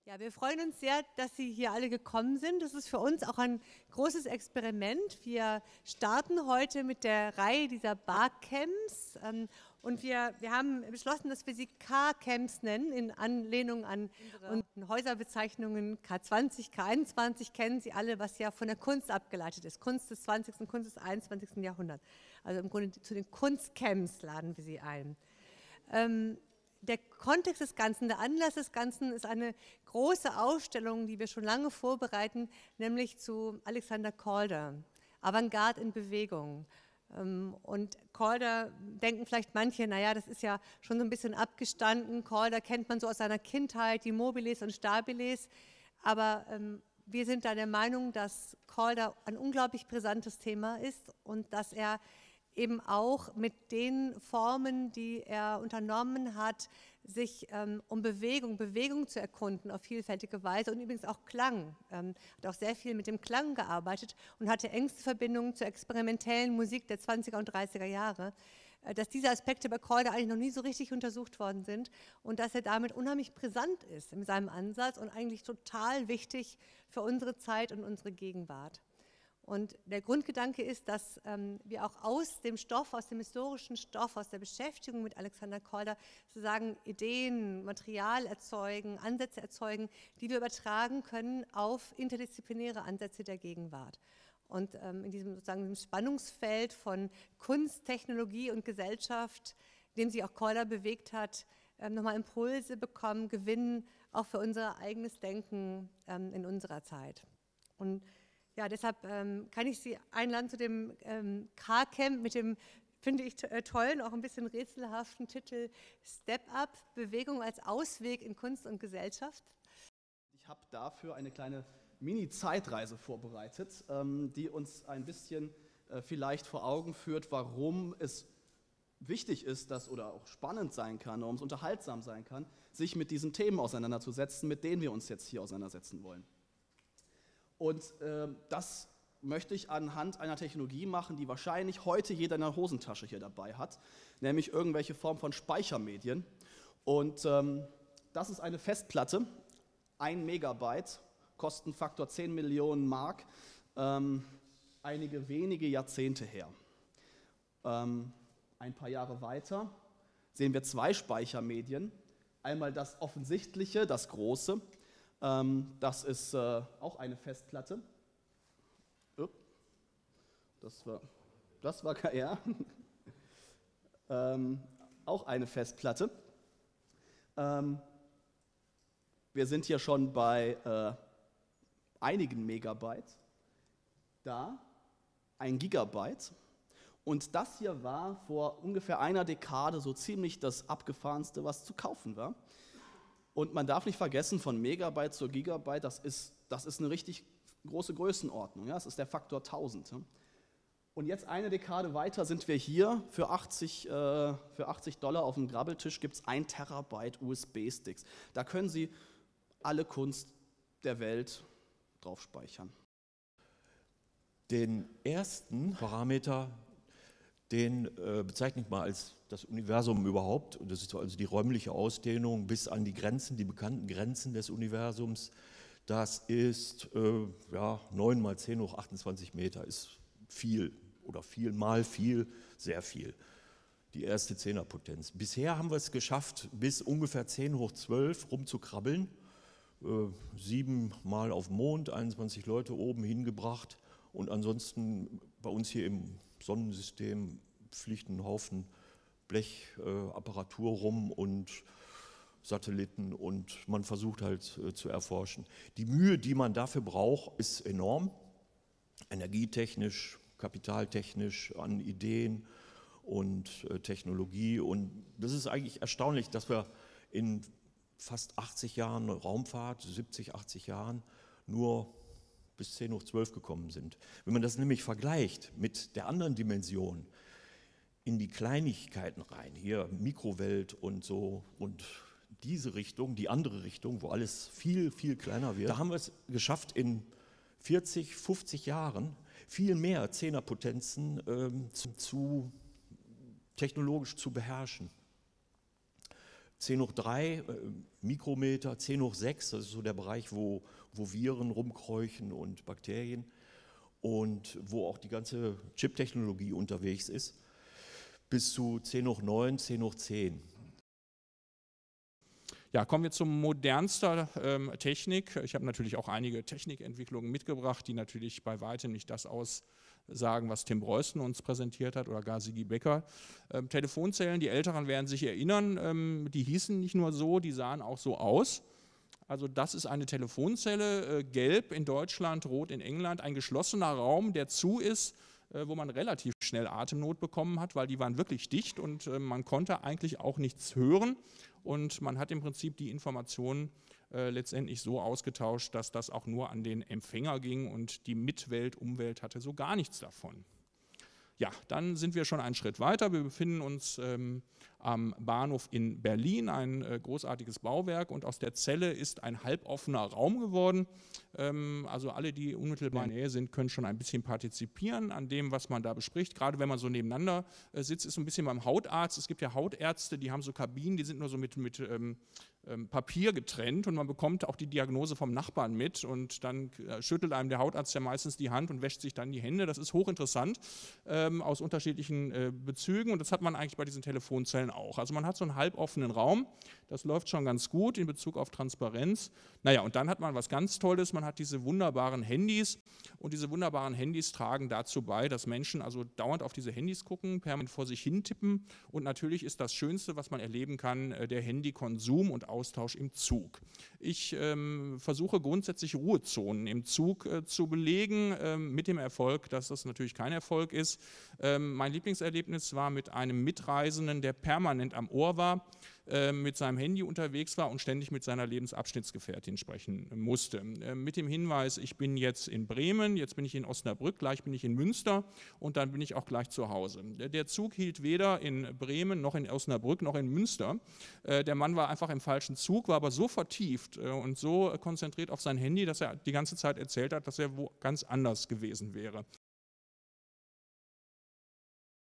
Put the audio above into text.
Ja, wir freuen uns sehr, dass Sie hier alle gekommen sind. Das ist für uns auch ein großes Experiment. Wir starten heute mit der Reihe dieser Barcamps und wir haben beschlossen, dass wir sie K-Camps nennen, in Anlehnung an unsere Häuserbezeichnungen K20, K21, kennen Sie alle, was ja von der Kunst abgeleitet ist. Kunst des 20. und Kunst des 21. Jahrhunderts. Also im Grunde zu den Kunstcamps laden wir Sie ein. Der Kontext des Ganzen, der Anlass des Ganzen ist eine große Ausstellung, die wir schon lange vorbereiten, nämlich zu Alexander Calder, Avantgarde in Bewegung. Und Calder denken vielleicht manche, naja, das ist ja schon so ein bisschen abgestanden. Calder kennt man so aus seiner Kindheit, die Mobiles und Stabiles. Aber wir sind da der Meinung, dass Calder ein unglaublich brisantes Thema ist und dass er eben auch mit den Formen, die er unternommen hat, sich um Bewegung zu erkunden auf vielfältige Weise und übrigens auch Klang. Hat auch sehr viel mit dem Klang gearbeitet und hatte engste Verbindungen zur experimentellen Musik der 20er und 30er Jahre, dass diese Aspekte bei Calder eigentlich noch nie so richtig untersucht worden sind und dass er damit unheimlich brisant ist in seinem Ansatz und eigentlich total wichtig für unsere Zeit und unsere Gegenwart. Und der Grundgedanke ist, dass wir auch aus dem Stoff, aus dem historischen Stoff, aus der Beschäftigung mit Alexander Calder sozusagen Ideen, Material erzeugen, Ansätze erzeugen, die wir übertragen können auf interdisziplinäre Ansätze der Gegenwart. Und in diesem sozusagen Spannungsfeld von Kunst, Technologie und Gesellschaft, in dem sich auch Calder bewegt hat, nochmal Impulse bekommen, gewinnen, auch für unser eigenes Denken in unserer Zeit. Und ja, deshalb kann ich Sie einladen zu dem K-Camp mit dem, finde ich, tollen, auch ein bisschen rätselhaften Titel Step Up, Bewegung als Ausweg in Kunst und Gesellschaft. Ich habe dafür eine kleine Mini-Zeitreise vorbereitet, die uns ein bisschen vielleicht vor Augen führt, warum es wichtig ist, oder auch spannend sein kann, warum es unterhaltsam sein kann, sich mit diesen Themen auseinanderzusetzen, mit denen wir uns jetzt hier auseinandersetzen wollen. Und das möchte ich anhand einer Technologie machen, die wahrscheinlich heute jeder in der Hosentasche hier dabei hat, nämlich irgendwelche Form von Speichermedien. Und das ist eine Festplatte, 1 Megabyte, Kostenfaktor 10 Millionen Mark, einige wenige Jahrzehnte her. Ein paar Jahre weiter sehen wir 2 Speichermedien, einmal das offensichtliche, das große. Das ist auch eine Festplatte. Das war KR. Auch eine Festplatte. Wir sind hier schon bei einigen Megabyte. Da 1 Gigabyte. Und das hier war vor ungefähr einer Dekade so ziemlich das Abgefahrenste, was zu kaufen war. Und man darf nicht vergessen, von Megabyte zu Gigabyte, das ist eine richtig große Größenordnung. Ja? Das ist der Faktor 1000. Ja? Und jetzt eine Dekade weiter sind wir hier. Für 80 Dollar auf dem Grabbeltisch gibt es 1 Terabyte USB-Sticks. Da können Sie alle Kunst der Welt drauf speichern. Den ersten Parameter, den bezeichne ich mal als das Universum überhaupt. Und das ist also die räumliche Ausdehnung bis an die Grenzen, die bekannten Grenzen des Universums. Das ist 9 mal 10 hoch 28 Meter, ist viel oder viel mal viel, sehr viel. Die erste Zehnerpotenz. Bisher haben wir es geschafft, bis ungefähr 10 hoch 12 rumzukrabbeln. 7 Mal auf dem Mond, 21 Leute oben hingebracht. Und ansonsten bei uns hier im Sonnensystem fliegt ein Haufen Blechapparatur rum und Satelliten und man versucht halt zu erforschen. Die Mühe, die man dafür braucht, ist enorm, energietechnisch, kapitaltechnisch, an Ideen und Technologie. Und das ist eigentlich erstaunlich, dass wir in fast 80 Jahren Raumfahrt, 70, 80 Jahren nur bis 10 hoch 12 gekommen sind. Wenn man das nämlich vergleicht mit der anderen Dimension, in die Kleinigkeiten rein, hier Mikrowelt und so und diese Richtung, die andere Richtung, wo alles viel, viel kleiner wird, da haben wir es geschafft, in 40, 50 Jahren viel mehr Zehnerpotenzen technologisch zu beherrschen. 10 hoch 3 Mikrometer, 10 hoch 6, das ist so der Bereich, wo Viren rumkreuchen und Bakterien und wo auch die ganze Chip-Technologie unterwegs ist, bis zu 10 hoch 9, 10 hoch 10. Ja, kommen wir zu modernster Technik. Ich habe natürlich auch einige Technikentwicklungen mitgebracht, die natürlich bei weitem nicht das aussagen, was Tim Broyston uns präsentiert hat oder gar Sigi Becker. Telefonzellen, die Älteren werden sich erinnern, die hießen nicht nur so, die sahen auch so aus. Also das ist eine Telefonzelle, gelb in Deutschland, rot in England, ein geschlossener Raum, der zu ist, wo man relativ schnell Atemnot bekommen hat, weil die waren wirklich dicht und man konnte eigentlich auch nichts hören. Und man hat im Prinzip die Informationen letztendlich so ausgetauscht, dass das auch nur an den Empfänger ging und die Mitwelt, Umwelt hatte so gar nichts davon. Ja, dann sind wir schon einen Schritt weiter. Wir befinden uns am Bahnhof in Berlin, ein großartiges Bauwerk, und aus der Zelle ist ein halboffener Raum geworden. Also alle, die unmittelbar in der Nähe sind, können schon ein bisschen partizipieren an dem, was man da bespricht. Gerade wenn man so nebeneinander sitzt, ist so ein bisschen beim Hautarzt. Es gibt ja Hautärzte, die haben so Kabinen, die sind nur so mit Papier getrennt und man bekommt auch die Diagnose vom Nachbarn mit und dann schüttelt einem der Hautarzt ja meistens die Hand und wäscht sich dann die Hände. Das ist hochinteressant aus unterschiedlichen Bezügen, und das hat man eigentlich bei diesen Telefonzellen auch. Also man hat so einen halboffenen Raum, das läuft schon ganz gut in Bezug auf Transparenz. Naja, und dann hat man was ganz Tolles, man hat diese wunderbaren Handys, und diese wunderbaren Handys tragen dazu bei, dass Menschen also dauernd auf diese Handys gucken, permanent vor sich hin tippen, und natürlich ist das Schönste, was man erleben kann, der Handykonsum und Austausch im Zug. Ich versuche grundsätzlich Ruhezonen im Zug zu belegen, mit dem Erfolg, dass das natürlich kein Erfolg ist. Mein Lieblingserlebnis war mit einem Mitreisenden, der permanent am Ohr war, mit seinem Handy unterwegs war und ständig mit seiner Lebensabschnittsgefährtin sprechen musste. Mit dem Hinweis, ich bin jetzt in Bremen, jetzt bin ich in Osnabrück, gleich bin ich in Münster und dann bin ich auch gleich zu Hause. Der Zug hielt weder in Bremen noch in Osnabrück noch in Münster. Der Mann war einfach im falschen Zug, war aber so vertieft und so konzentriert auf sein Handy, dass er die ganze Zeit erzählt hat, dass er wo ganz anders gewesen wäre.